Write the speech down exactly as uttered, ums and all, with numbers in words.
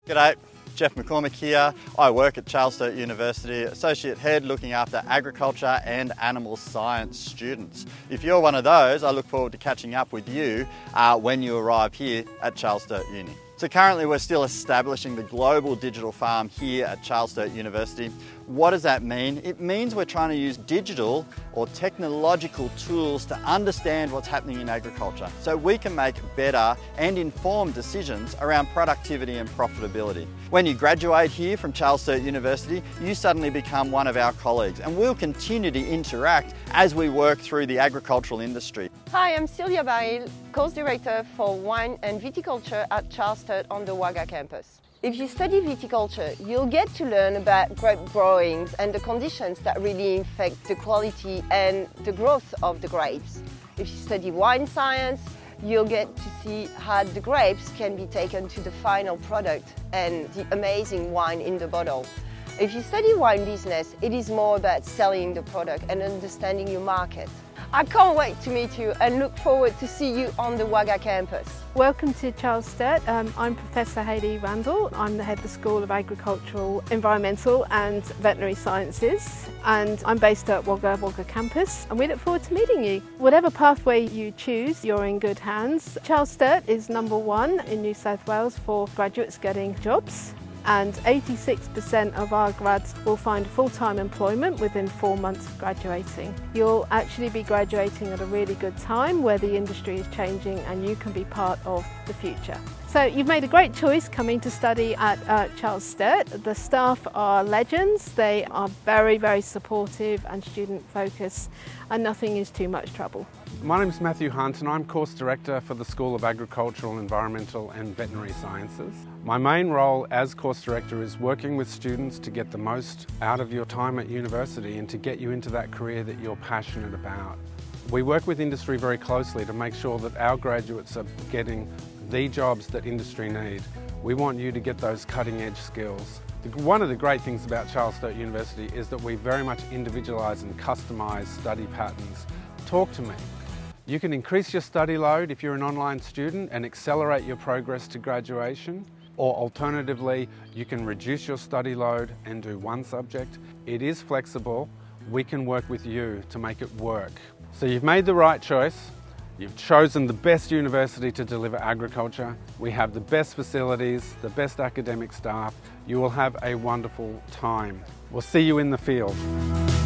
G'day, Jeff McCormick here. I work at Charles Sturt University, Associate Head looking after agriculture and animal science students. If you're one of those, I look forward to catching up with you uh, when you arrive here at Charles Sturt Uni. So currently we're still establishing the global digital farm here at Charles Sturt University. What does that mean? It means we're trying to use digital or technological tools to understand what's happening in agriculture so we can make better and informed decisions around productivity and profitability. When you graduate here from Charles Sturt University, you suddenly become one of our colleagues, and we'll continue to interact as we work through the agricultural industry. Hi, I'm Sylvia Baril, Course Director for Wine and Viticulture at Charles Sturt on the Wagga campus. If you study viticulture, you'll get to learn about grape growings and the conditions that really affect the quality and the growth of the grapes. If you study wine science, you'll get to see how the grapes can be taken to the final product and the amazing wine in the bottle. If you study wine business, it is more about selling the product and understanding your market. I can't wait to meet you and look forward to see you on the Wagga campus. Welcome to Charles Sturt. Um, I'm Professor Hayley Randall. I'm the head of the School of Agricultural, Environmental and Veterinary Sciences, and I'm based at Wagga Wagga campus, and we look forward to meeting you. Whatever pathway you choose, you're in good hands. Charles Sturt is number one in New South Wales for graduates getting jobs, and eighty-six percent of our grads will find full-time employment within four months of graduating. You'll actually be graduating at a really good time where the industry is changing and you can be part of the future. So you've made a great choice coming to study at uh, Charles Sturt. The staff are legends. They are very, very supportive and student focused, and nothing is too much trouble. My name is Matthew Hunt and I'm Course Director for the School of Agricultural, Environmental and Veterinary Sciences. My main role as Course Director is working with students to get the most out of your time at university and to get you into that career that you're passionate about. We work with industry very closely to make sure that our graduates are getting the jobs that industry need. We want you to get those cutting edge skills. One of the great things about Charles Sturt University is that we very much individualise and customise study patterns. Talk to me. You can increase your study load if you're an online student and accelerate your progress to graduation, or alternatively, you can reduce your study load and do one subject. It is flexible. We can work with you to make it work. So you've made the right choice. You've chosen the best university to deliver agriculture. We have the best facilities, the best academic staff. You will have a wonderful time. We'll see you in the field.